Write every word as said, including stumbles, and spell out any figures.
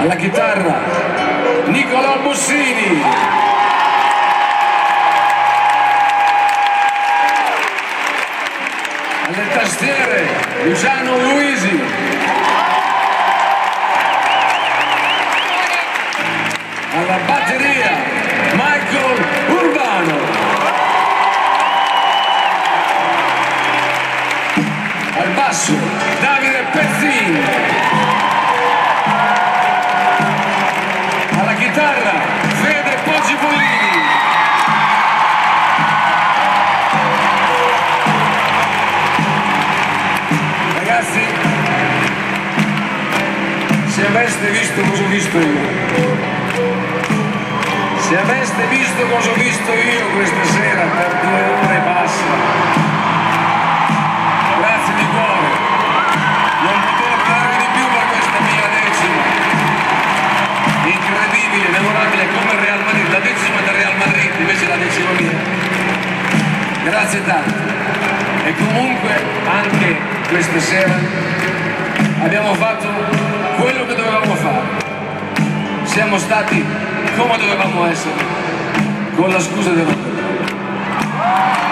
alla chitarra Nicolò Bossini, alle tastiere Luciano Luisi, alla batteria Michael Urbano, al basso Davide Pezzini, alla chitarra Fede Poggipolini, ragazzi, se aveste visto cosa ho visto io, se aveste visto cosa ho visto io questa sera per due ore e passa, grazie di cuore, non potevo farvi di più per questa mia decima, incredibile, memorabile come il Real Madrid, la decima del Real Madrid invece la decima mia, grazie tanto. E comunque anche questa sera abbiamo fatto quello che dovevamo fare, siamo stati come dovevamo essere, con la scusa della